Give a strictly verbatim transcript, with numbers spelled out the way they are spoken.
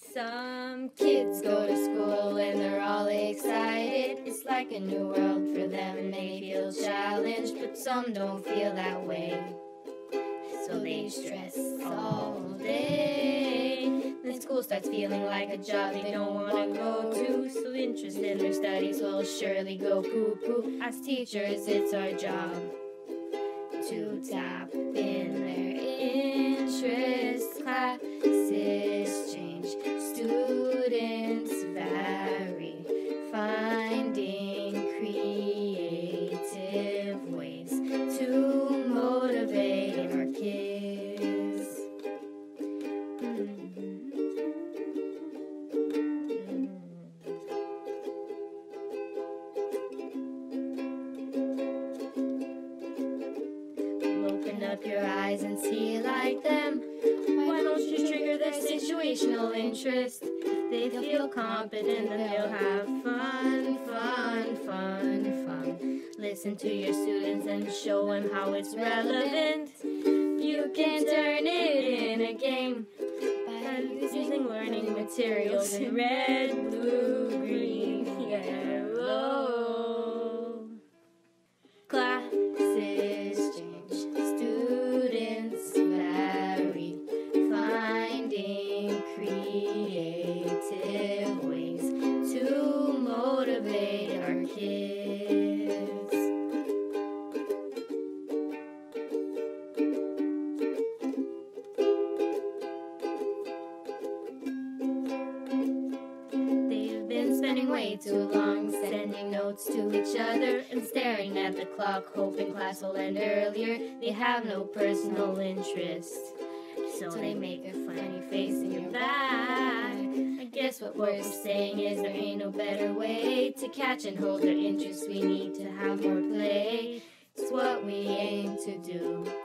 Some kids go to school and they're all excited. It's like a new world for them. They feel challenged, but some don't feel that way. So they stress all day. Then school starts feeling like a job they don't want to go to. So interest in their studies will surely go poo-poo. As teachers, it's our job to tap in their interests. Classes change, students vary, finding creative ways to motivate our kids. Mm-hmm. Open up your eyes and see like them. Why don't you trigger their situational interest? They feel competent and they'll have fun, fun, fun, fun. Listen to your students and show them how it's relevant. You can turn it in a game by using learning materials in red, blue, green, yellow. Classes change, students vary, finding creative ways to motivate our kids. They've been spending way too long sending notes to each other and staring at the clock, hoping class will end earlier. They have no personal interest, so they make a funny face in your back. I guess what we're saying is there ain't no better way to catch and hold their interest. We need to have more play. It's what we aim to do.